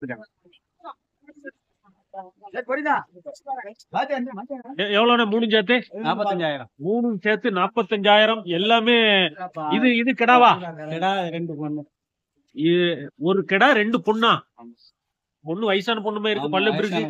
எவ்வளவுண்ணே மூணு சேர்த்து? 45,000. மூணு சேர்த்து 45,000. எல்லாமே இது கிடாவா? கிடா 2 பொண்ணு. ஒரு கிடா 2 பொண்ணா? பொண்ணு வயசான பொண்ணுமே இருக்கு, பல்லு இருக்கு.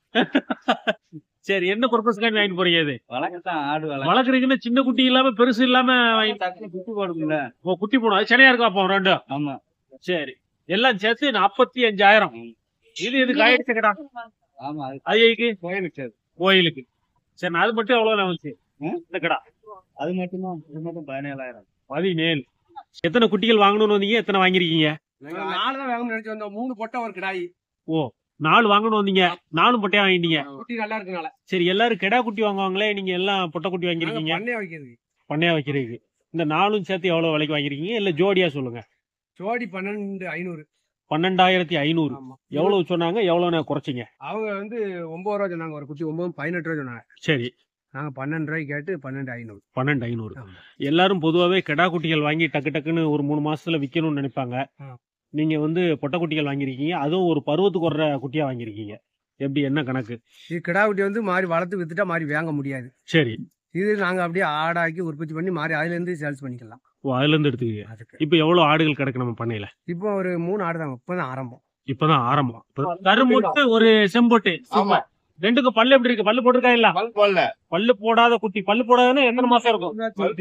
சரி, என்ன பர்பஸ்க்காக வாங்கிட்டு போறீங்க? இது வளர்க்கத்தான், ஆடு வளர்க்குறீங்கன்னா சின்ன குட்டி இல்லாம பெருசு இல்லாம குட்டி போடுங்கள. குட்டி போடும். அது சரியா இருக்கும் அப்போ ரெண்டு. ஆமா. சரி, எல்லாம் சேர்த்து 45,000. இது காயிடுச்சு கிடா. ஆமா, ஐயக்கு கோயிலுக்கு. கோயிலுக்கு. சரி, அது மட்டும் எவ்வளவு வந்துச்சு இந்த கடா? அது மட்டும்தான். இது மட்டும் 17,000. 17. எத்தனை குட்டிகள் வாங்கணும்னு வந்தீங்க? எத்தனை வாங்கிருக்கீங்க? 4 தான் வாங்கணும்னு நினைச்சு வந்தோம். 3 பொட்டை ஒரு கிடாய். ஓ, 4 வாங்கணும் வந்தீங்க. 4 பொட்டையா வாங்கிட்டீங்க. குட்டி நல்லா இருக்குனால. சரி, எல்லாரும் கிடா குட்டி வாங்குவாங்களே, நீங்க எல்லாம் பொட்டை குட்டி வாங்கிருக்கீங்க. பண்ணையா வைக்கிறது. பண்ணையா வைக்கிறதுக்கு இந்த 4ம் சேர்த்து எவ்வளவு விலைக்கு வாங்கிருக்கீங்க? இல்ல ஜோடியா சொல்லுங்க. ஜோடி 12,500. 12,500. எவ்வளவு சொன்னாங்க? எவ்வளவு குறைச்சிங்க? அவங்க 9 ரூபா சொன்னாங்க. ஒரு குட்டி 9, 18 ரூபா சொன்னாங்க. சரி, நாங்க 12 ரூபாய்க்கு கேட்டு 12,500. 12,500. எல்லாரும் பொதுவாவே கிடா குட்டிகள் வாங்கி டக்கு டக்குன்னு ஒரு 3 மாசத்துல விக்கணும்னு நினைப்பாங்க. நீங்க பொட்டை குட்டிகள் வாங்கிருக்கீங்க, அதுவும் ஒரு பருவத்துக்கு வர்ற குட்டியா வாங்கிருக்கீங்க. எப்படி, என்ன கணக்கு? இது கிடா குட்டி மாறி வளர்த்து வித்துட்டா மாறி வாங்க முடியாது. சரி, இது நாங்க அப்படியே ஆடாக்கி உற்பத்தி பண்ணி மாறி அதுல இருந்து சேல்ஸ் பண்ணிக்கலாம். ஓ, அதுல இருந்து எடுத்துக்கீங்க. இப்ப எவ்வளவு ஆடுகள் கிடக்கு நம்ம பண்ணையில? இப்போ ஒரு 3 ஆடு தான். இப்பதான் ஆரம்பம். இப்பதான் ஆரம்பம். கருமுட்டு ஒரு செம்போட்டு. ரெண்டுக்கும் பல்லு எப்படி இருக்கு? பல்லு போட்டிருக்கா? இல்ல பல்லு போடாத குட்டி. பல்லு போடாதுன்னா எத்தனை மாசம் இருக்கும்?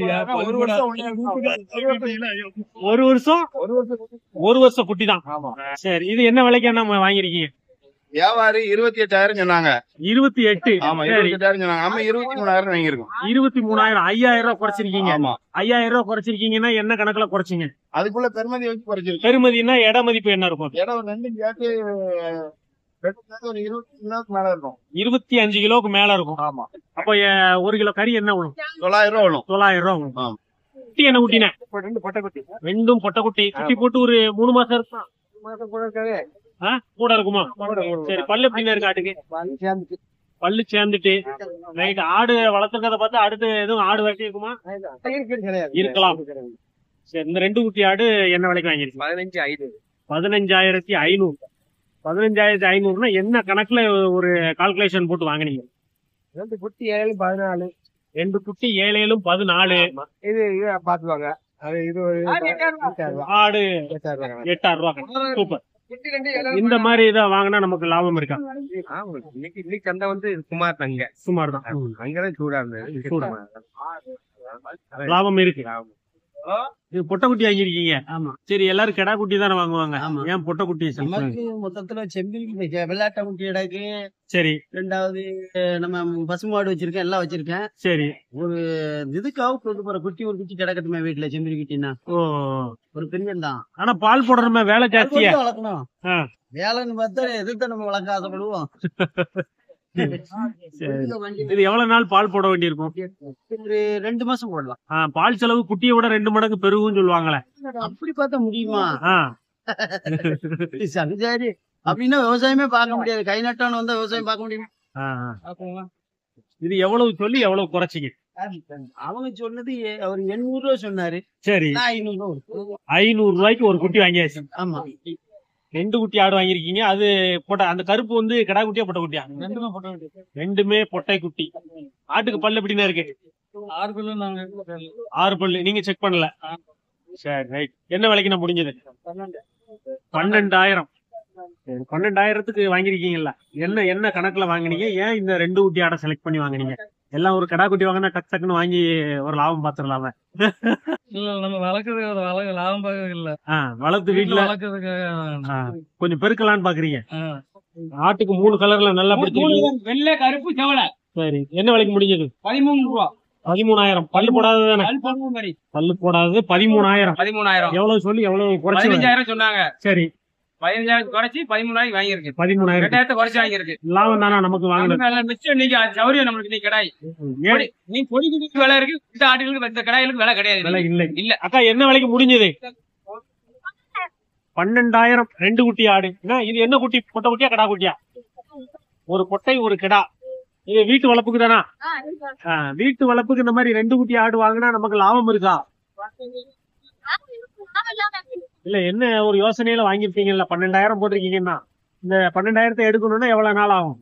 ஒரு வருஷம் குட்டி தான். சரி, இது என்ன விலைக்கு நம்ம வாங்கிருக்கீங்க? வியாபாரி 28,000 சொன்னாங்க. 28. ஆமா, 28,000 சொன்னாங்க. நம்ம 23,000 வாங்கிருக்கோம். 23,000. 5,000 ரூபாய் குறைச்சிருக்கீங்க. 5,000 ரூபாய் குறைச்சிருக்கீங்கன்னா என்ன கணக்குல குறைச்சிங்க? அதுக்குள்ள பெருமதி வச்சு குறைச்சிருக்கு. பெருமதினா இட மதிப்பு என்ன இருக்கும்? இடம் 2 கேட்டு ஒரு 25 கிலோக்கு மேல இருக்கும். 25 கிலோக்கு மேல இருக்கும். ஆமா. அப்ப 1 கிலோ கறி என்ன விழும்? 900 ரூபா விழும். 900 ரூபா விழும். குட்டி என்ன குட்டினே? 2 பொட்டை குட்டி. 2ம் பொட்டை குட்டி. குட்டி போட்டு ஒரு 3 மாசம் இருக்கும். கூட இருக்குமா? சரி, பல்லு எப்படின்னா இருக்கு ஆட்டுக்கு? பல்லு சேர்ந்துட்டு ரைட். ஆடு வளர்த்துறத பார்த்து அடுத்து எதுவும் ஆடு வட்டி இருக்குமா? இருக்கலாம். சரி, இந்த 2 குட்டி ஆடு என்ன விலைக்கு வாங்கிருக்கு? 15,500. 15,500. 15,500னா என்ன கணக்குல ஒரு கால்குலேஷன் போட்டு வாங்கினீங்க? 2 குட்டி 7, 14. 2 குட்டி 7, 14. இது பாத்துவாங்க. அது இது ஆடு 8,000 ரூபாய். சூப்பர். குட்டி 2 7. இந்த மாதிரி இதை வாங்கினா நமக்கு லாபம் இருக்கா? இன்னைக்கு சந்தை சுமார் தாங்க. சுமார் தான். அங்கதான் சூடா இருந்தது. சூடா. லாபம் இருக்கு. இது பொட்டை குட்டி வாங்கிருக்கீங்க. ஆமா. சரி, எல்லாரும் கிடா குட்டி தானே வாங்குவாங்க. ஆமா. ஏன் பொட்டை குட்டி? நமக்கு மொத்தத்துல செம்பில் வெள்ளாட்ட குட்டி இடக்கு. சரி. 2வது நம்ம பசுமாடு வச்சிருக்கேன், எல்லாம் வச்சிருக்கேன். சரி, ஒரு இதுக்காக கொண்டு போற குட்டி, ஒரு குட்டி கிடக்கட்டுமே வீட்டுல. செம்பில் குட்டினா ஒரு பெரியன் தான். ஆனா பால் போடுறமே வேலை ஜாஸ்தியா வளர்க்கணும். வேலைன்னு பார்த்தா எதிர்த்து நம்ம வளர்க்க ஆசைப்படுவோம். இது எவ்வளவு நாள் பால் போட வேண்டியிருக்கும்? ஒரு 2 மாசம் போடலாம். பால் செலவு குட்டியை விட 2 மடங்கு பெருகும் சொல்லுவாங்களே. அப்படி பார்த்தா முடியுமா? சரி, அப்படின்னா விவசாயமே பார்க்க முடியாது. கை நட்டான்னு வந்தா விவசாயம் பார்க்க முடியுமா? இது எவ்வளவு சொல்லி எவ்வளவு குறைச்சிங்க? அவங்க சொன்னது அவர் 800 ரூபா சொன்னாரு. சரி, 500 ரூபாய்க்கு ஒரு குட்டி வாங்கியாச்சு. ஆமா. 2 குட்டி ஆடு வாங்கிருக்கீங்க. அது பொட்டை. அந்த கருப்பு கடா குட்டியா பொட்டை குட்டியா? 2மே பொட்டை குட்டி. ஆட்டுக்கு பல்லு எப்படின்னா இருக்கு? 6 பல்லு. 6 பல்லு. நீங்க செக் பண்ணல? சரி, ரைட். என்ன விலைக்கு நான் முடிஞ்சது? 12,000. 12,000க்கு வாங்கிருக்கீங்கல்ல. என்ன கணக்குல வாங்கினீங்க? ஏன் இந்த 2 குட்டி ஆடை செலக்ட் பண்ணி வாங்கினீங்க? எல்லாம் ஒரு கடா குட்டி வாங்கினா டக் டக்குன்னு வாங்கி ஒரு லாபம் பாத்துடலாம? இல்ல, நம்ம வளர்க்கறதுக்கு லாபம் பார்க்கறது இல்ல. வளர்த்து வீட்டுல கொஞ்சம் பெருக்கலான்னு பாக்குறீங்க. ஆட்டுக்கு 3 கலர்ல நல்லா பிடிச்சிருக்கு. வெள்ளை, கருப்பு, செவலை. சரி, என்ன விலைக்கு முடிஞ்சது? 13 ரூபா. 13,000. பல்லு போடாதது தானே? பல்லு போடாதது 13,000. 13,000. எவ்வளவு சொல்லி எவ்வளவு குறைச்சி? 15,000 சொன்னாங்க. சரி, 15,000 குறைச்சி 13,000 வாங்கியிருக்கு. 13,000 2,000 குறைச்சி வாங்கியிருக்கு. லாபம் தானே நமக்கு வாங்கணும். மிச்சம் நீங்க சௌரியம் நம்மளுக்கு. நீ கடாய் நீ பொடி குட்டிக்கு விலை இருக்கு. இந்த ஆட்டுகளுக்கு இந்த கடாய்களுக்கு விலை கிடையாது. விலை இல்லை. இல்ல. அக்கா, என்ன விலைக்கு முடிஞ்சது? 12,000. 2 குட்டி ஆடு. இது என்ன குட்டி? பொட்டை குட்டியா கடா குட்டியா? ஒரு பொட்டை, ஒரு கிடா. இது வீட்டு வளர்ப்புக்கு தானா? வீட்டு வளர்ப்புக்கு இந்த மாதிரி 2 குட்டி ஆடு வாங்கினா நமக்கு லாபம் இருக்கா? இல்ல, என்ன ஒரு யோசனையில வாங்கிருக்கீங்கல்ல? 12,000 போட்டிருக்கீங்கன்னா இந்த 12,000 எடுக்கணும்னா எவ்வளவு நாள் ஆகும்?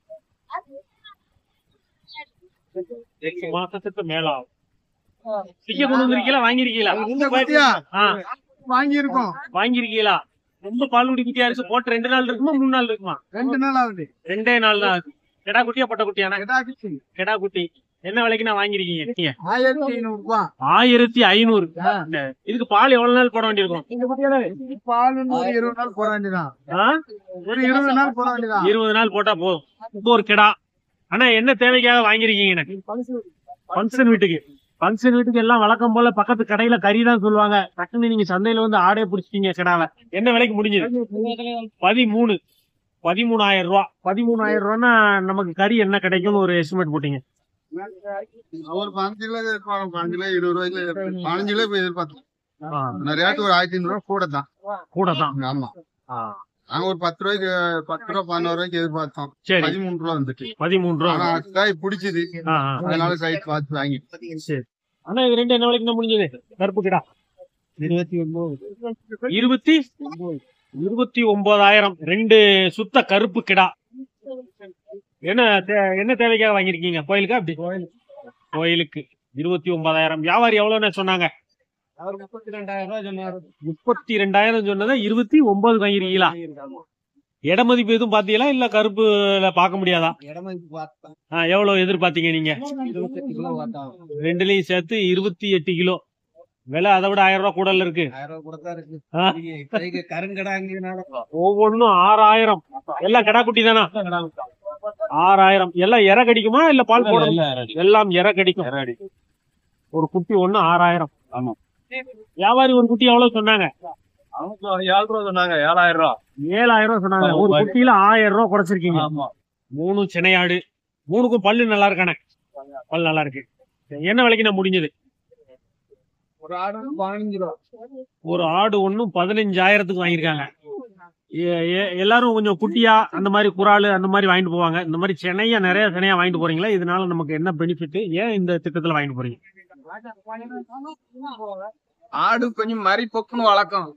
8 மாசத்துக்கு மேல ஆகும். திக்க கொண்டு வந்திருக்கீங்களா, வாங்கிருக்கீங்களா? வாங்கியிருக்கோம். வாங்கிருக்கீங்களா? ரொம்ப பால்குடி குட்டியா இருக்கு. போட்டு 2 நாள் இருக்குமா 3 நாள் இருக்குமா? 2 நாள் ஆகுது. 2 நாள் தான் ஆகுது. கெடா குட்டியா பொட்டை குட்டியானா? கெடா குட்டி. என்ன விலைக்கு நான் வாங்கிருக்கீங்க? 1500 ரூபாய். 1500. இதுக்கு பால் எவ்வளவு நாள் போட வேண்டியிருக்கும்? பால் ஒரு 20 நாள் போட வேண்டியதான். ஒரு 20 நாள் போட வேண்டியதான். 20 நாள் போட்டா போதும். இப்போ ஒரு கெடா. ஆனா என்ன தேவைக்காக வாங்கிருக்கீங்க? ஃபங்க்ஷன் வீட்டுக்கு. ஃபங்க்ஷன் வீட்டுக்கு எல்லாம் வழக்கம் போல பக்கத்து கடையில கறி தான் சொல்லுவாங்க. டக்குன்னு நீங்க சந்தையில வந்து ஆடே புடிச்சிட்டீங்க கெடாவை. என்ன விலைக்கு முடிஞ்சது? 13. 13,000 ரூபா. 13,000 ரூபான்னா நமக்கு கறி என்ன கிடைக்கும்னு ஒரு எஸ்டிமேட் போட்டீங்க? ஒரு 5 கிலோ எதிர்பார்த்தோம். 5 கிலோ 20 ரூபாய்க்கு 15 கிலோ எதிர்பார்த்தோம். ரேட்டு ஒரு 1500 ரூபாய் கூட தான். கூட தான். ஆமா. நாங்க ஒரு 10 ரூபாய்க்கு 10 ரூபாய் 11 ரூபாய்க்கு எதிர்பார்த்தோம். சரி. 13 ரூபாய் வந்துட்டு. 13 ரூபா. ஆனா காய் பிடிச்சது. அதனால சைட் பார்த்து வாங்கி. சரி. ஆனா இது ரெண்டு என்ன விலைக்கு முடிஞ்சது? கருப்பு கிடா 29,000. 2 சுத்த கருப்பு கிடா. என்ன தேவைக்காக வாங்கிருக்கீங்க? கோயிலுக்கா? அப்படி கோயிலுக்கு 29,000. வியாபாரி எவ்வளவுன்னு சொன்னாங்க? 32,000 சொன்னதை 29 வாங்கிருக்கீங்களா? இட மதிப்பு எதுவும் பாத்தீங்களா? இல்ல கருப்புல பாக்க முடியாதா? எவ்வளவு எதிர்பார்த்தீங்க நீங்க? 28 கிலோ பார்த்தோம். ரெண்டுலயும் சேர்த்து 28 கிலோ. விலை அதை விட 1000 ரூபாய் கூடல இருக்கு. 1000 ரூபாய் கூட தான் இருக்கு. கருங்கடாங்கிறதுனால ஒவ்வொன்னும் 6,000. எல்லாம் கடா குட்டி தானா? 6,000. எல்லாம் இற கடிக்குமா இல்ல பால் போட? எல்லாம் இற கடிக்கும். ஒரு குட்டி ஒண்ணு 6,000. ஆமா. வியாபாரி ஒரு குட்டி எவ்வளவு சொன்னாங்க? 7 ரூபாய் சொன்னாங்க. 7,000 ரூபாய். 7,000 ரூபாய் சொன்னாங்க. ஒரு குட்டியில 1000 ரூபாய் குறைச்சிருக்கீங்க. 3 சினையாடு. 3க்கும் பல்லு நல்லா இருக்கானே? பல் நல்லா இருக்கு. என்ன விலைக்கு நான் முடிஞ்சது? ஒரு ஆடு 15 ரூபாய். ஒரு ஆடு ஒண்ணும் 15,000க்கு வாங்கியிருக்காங்க. எல்லாரும் கொஞ்சம் குட்டியா அந்த மாதிரி குறாலு அந்த மாதிரி வாங்கிட்டு போவாங்க. இந்த மாதிரி சென்னையா நிறைய சென்னையா வாங்கிட்டு போறீங்களா? இதனால நமக்கு என்ன பெனிஃபிட்? ஏன் இந்த திட்டத்துல வாங்கிட்டு போறீங்க? ஆடு கொஞ்சம் மறி பொக்குன்னு வளர்க்கும்.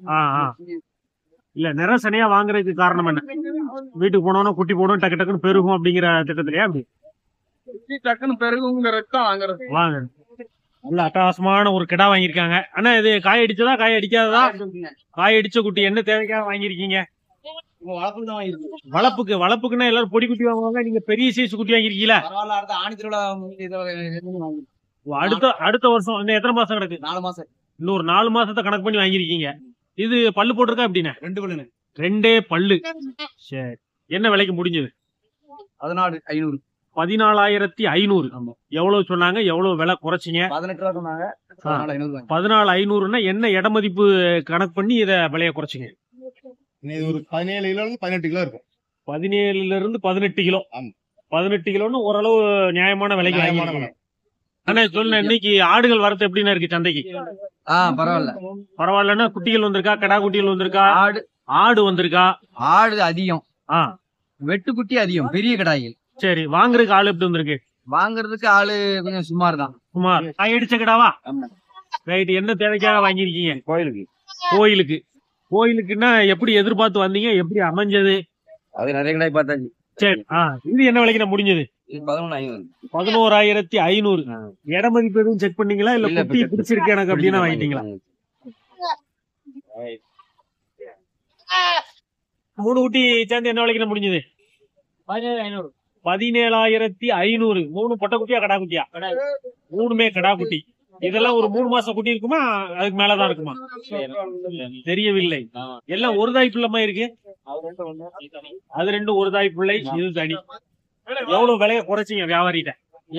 இல்ல நிறைய சென்னையா வாங்குறதுக்கு காரணம் என்ன? வீட்டுக்கு போனோம்னா குட்டி போடும், டக்கு டக்குன்னு பெருகும் அப்படிங்கிற திட்டத்திலயா? அப்படி டக்குன்னு பெருகுங்கிறதான் வாங்குறது. வாங்க. நல்ல அட்டகாசமான ஒரு கிடா வாங்கியிருக்காங்க. ஆனா இது காய் அடிச்சதா காய் அடிக்காததா? காய் அடிச்ச குட்டி. என்ன தேவைக்காக வாங்கிருக்கீங்க? வளப்புக்குன்னா எல்லாரும் பொடி குட்டி வாங்குவாங்க. நீங்க பெரிய சைஸ் குட்டி வாங்கிருக்கீங்களா? அடுத்த வருஷம் இன்னும் எத்தனை மாசம் கிடக்கு? 4 மாசம். இன்னொரு 4 மாசத்தை கணக்கு பண்ணி வாங்கிருக்கீங்க. இது பல்லு போட்டிருக்கா? அப்படின்னா 2 பல்லு. 2 பல்லு. சரி. என்ன விலைக்கு முடிஞ்சது? 14,500. 14,500. எவ்வளவு சொன்னாங்க? எவ்வளவு விலை குறைச்சிங்க? 18 ரூபாய் சொன்னாங்க. 14,500. 14,500ன்னா என்ன இட மதிப்பு கணக்கு பண்ணி இத விலைய குறைச்சிங்க? ஒரு 17 கிலோ 18 கிலோ இருக்கும். 17ல இருந்து 18 கிலோ. 18 கிலோன்னு ஓரளவு நியாயமான விலைக்கு வாங்கிருக்கீங்க. ஆனா சொல்ல இன்னைக்கு ஆடுகள் வரத்து எப்படின்னா இருக்கு சந்தைக்கு? பரவாயில்ல. பரவாயில்லன்னா குட்டிகள் வந்திருக்கா? கடா குட்டிகள் வந்திருக்கா? ஆடு வந்திருக்கா? ஆடு அதிகம். வெட்டுக்குட்டி அதிகம். பெரிய கடாய்கள். சரி. வாங்குறதுக்கு ஆளு எப்படி வந்திருக்கு? வாங்குறதுக்கு ஆளு கொஞ்சம் சுமார் தான். சுமார். காய் அடிச்ச கிடாவா? ரைட். என்ன தேவைக்காக வாங்கிருக்கீங்க? கோயிலுக்கு. கோயிலுக்குன்னா எப்படி எதிர்பார்த்து வந்தீங்க? எப்படி அமைஞ்சது? அது நிறைய கடாய் பார்த்தாச்சு. சரி. இது என்ன விலைக்கு நான் முடிஞ்சது? 11,500. இட மதிப்பு எதுவும் செக் பண்ணீங்களா? இல்ல குட்டி பிடிச்சிருக்கு எனக்கு அப்படின்னு வாங்கிட்டீங்களா? 3 குட்டி சேர்ந்து என்ன விலைக்கு முடிஞ்சது? 17,500. 3 பொட்டை குட்டியா கடா குட்டியா? 3மே கடா குட்டி. இதெல்லாம் ஒரு 3 மாசம் குட்டி இருக்குமா? அதுக்கு மேலதான் இருக்குமா? தெரியவில்லை. எல்லாம் ஒரு தாய் பிள்ளைமா இருக்கு. அது 2 ஒரு தாய் பிள்ளை. இது தனி. எவ்வளவு விலைய குறைச்சிங்க வியாபாரிட்ட?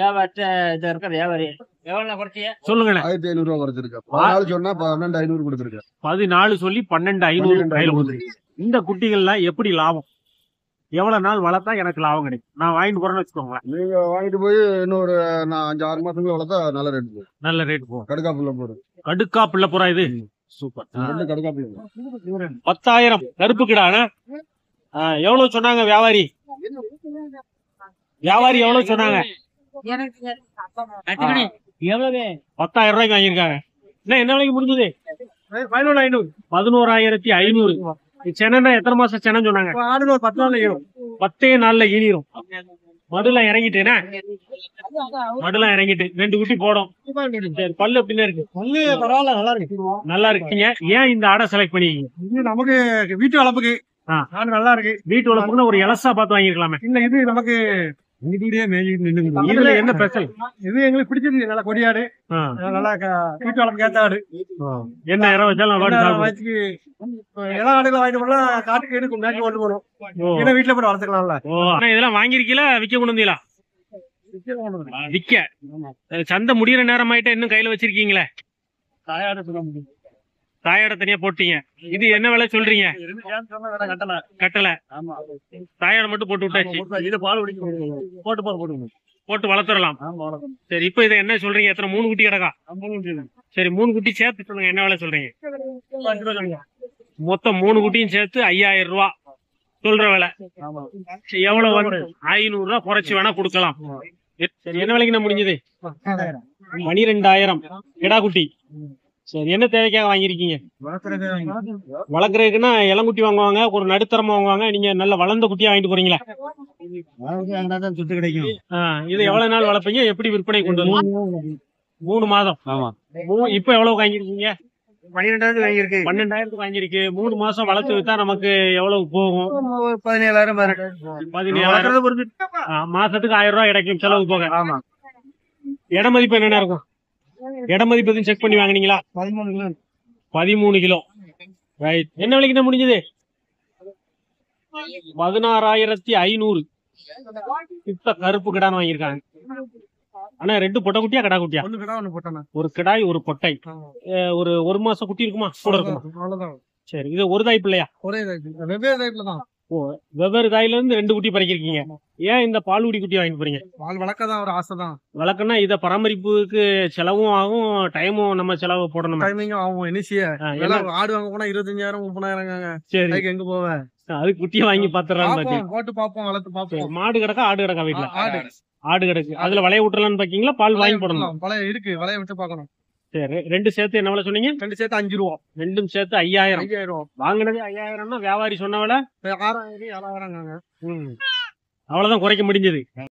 சொல்லுங்க. 1500 ரூபாய் குறைச்சிருக்கேன். 14 சொன்னா 12,500 கொடுத்துருக்கேன். 14 சொல்லி 12,500 கையில கொடுத்துருக்கீங்க. இந்த குட்டிகள்லாம் எப்படி லாபம்? எவ்வளவு நாள் வளர்த்தா எனக்கு லாபம் கிடைக்கும்? நான் வாங்கிட்டு போறேன்னு வச்சுக்கோங்களேன். நீங்க வாங்கிட்டு போய் இன்னொரு 5-6 மாசத்துல வளர்த்தா நல்ல ரேட் போகும். நல்ல ரேட் போகும். கடுக்கா புள்ள போடும். கடுக்கா பிள்ளை போறா இது? சூப்பர். கடுக்கா புள்ள 10,000 கருப்பு கிடானா? எவ்வளவு சொன்னாங்க வியாபாரி? எவ்வளவு சொன்னாங்க? 10,000 ரூபாய்க்கு வாங்கியிருக்காங்க. என்ன விலைக்கு முடிஞ்சது? 11,500. சென்னைன்னா எத்தனை மாசம் சென்னை சொன்னாங்க? ஆடுல ஒரு 10 நாள்ல ஈரும். 10 நாள்ல ஈனிரும். மடுலாம் இறங்கிட்டேனா? மடுலாம் இறங்கிட்டு 2 குட்டி போடும். சரி, பல்லு எப்படின்னா இருக்கு? பல்லு பரவாயில்ல, நல்லா இருக்கு. நல்லா இருக்கீங்க. ஏன் இந்த ஆடை செலக்ட் பண்ணிருக்கீங்க? இது நமக்கு வீட்டு வளர்ப்புக்கு ஆடு நல்லா இருக்கு. வீட்டு வளர்ப்புன்னா ஒரு இலசா பார்த்து வாங்கிருக்கலாமே. இல்ல இது நமக்கு வீடியே மேய்ஞ்சிட்டு நின்னுக்குது. இதுல என்ன ஸ்பெஷல்? இது எங்களுக்கு பிடிச்சது. நல்லா கொடியாடு, நல்லா வீட்டு வளர்ப்பு ஏத்த ஆடு. என்ன இடம் வச்சாலும் நல்லா சாப்பிடும். வச்சுக்கு எல்லா ஆடுகளும் வாங்கிட்டு போனா காட்டுக்கு எடுக்கும், மேய்ச்சி கொண்டு போகணும். ஏன்னா வீட்டுல போய் வளர்த்துக்கலாம்ல. ஆனா இதெல்லாம் வாங்கிருக்கீங்களா விக்க கொண்டு வந்தீங்களா? விக்க. சந்தை முடியற நேரம் ஆயிட்டா இன்னும் கையில வச்சிருக்கீங்களே. தாயாடு சொல்ல முடியும். தாயாட தனியா போட்டீங்க. இது என்ன விலை சொல்றீங்க? கட்டல. தாயாட மட்டும் போட்டு விட்டாச்சு. இது பால் குடிக்கும். போட்டு வளர்த்துடலாம். சரி, இப்ப இதை என்ன சொல்றீங்க? எத்தனை 3 குட்டி கிடக்கா? சரி, 3 குட்டி சேர்த்து சொல்லுங்க. என்ன விலை சொல்றீங்க? மொத்தம் 3 குட்டியும் சேர்த்து 5000 ரூபா சொல்ற விலை. எவ்வளவு வந்து 500 ரூபா குறைச்சு வேணா கொடுக்கலாம். சரி, என்ன விலைக்கு நான் முடிஞ்சது? 12000 கிடா குட்டி. சரி, என்ன தேவைக்காக வாங்கிருக்கீங்க? வளர்க்கறதுக்குன்னா இளங்குட்டி வாங்குவாங்க, ஒரு நடுத்தரமா வாங்குவாங்க. நீங்க நல்ல வளர்ந்த குட்டியா வாங்கிட்டு போறீங்களா? சுட்டு கிடைக்கும். இது எவ்வளவு நாள் வளர்ப்பீங்க? எப்படி விற்பனை கொண்டு வருவீங்க? 3 மாதம். இப்ப எவ்வளவு வாங்கிருக்கீங்க? 12,000 வாங்கியிருக்கு. 12,000 வாங்கிருக்கு. 3 மாசம் வளர்த்து வித்தா நமக்கு எவ்வளவு போகும்? 17,000 17,000. மாசத்துக்கு 1000 ரூபாய் கிடைக்கும் செலவு போக. இட மதிப்பு என்னென்ன இருக்கும்? இட மதிப்பு எதுவும் செக் பண்ணி வாங்கினீங்களா? 13 கிலோ. ரைட். என்ன விலைக்கு தான் முடிஞ்சது? 16,500. இப்ப கருப்பு கிடான்னு வாங்கியிருக்காங்க. ஆனா 2 பொட்டை குட்டியா கடா குட்டியா? ஒரு கிடாய் ஒரு பொட்டை. ஒரு மாசம் குட்டி இருக்குமா? கூட இருக்குமா? சரி, இது ஒரு தாய் பிள்ளையா? வெவ்வேறு டைப்ல தான். வெவ்வேறு தாயில இருந்து 2 குட்டி பறிக்கிறீங்க. ஏன் இந்த பால்குடி குட்டி வாங்கி போறீங்க? பால் வளர்க்க தான் ஒரு ஆசை தான். வளர்க்கனா இத பராமரிப்புக்கு செலவும் ஆகும், டைமும் நம்ம செலவு போடணும். டைமிங்கும் ஆகும். ஆடு வாங்க போனா 25,000 30,000. சரி, எங்க போவேன்? அது குட்டியை வாங்கி பாத்துறான்னு போட்டு பாப்போம், வளர்த்து பாப்போம். மாடு கிடக்கா ஆடு கிடக்கா வீட்டுல? ஆடு கிடக்கு. அதுல வளைய விட்டுலான்னு பாக்கீங்களா? பால் வாங்கி போடணும். வளைய இருக்கு, வளைய விட்டு பாக்கணும். சரி, 2 சேர்த்து என்ன விலை சொன்னீங்க? 2 சேர்த்து 5 ரூபா. 2 சேர்த்து 5000. 5000 வாங்கினது 5000. வியாபாரி சொன்ன விலை 6,000 7,000. அவ்வளவுதான் குறைக்க முடிஞ்சது.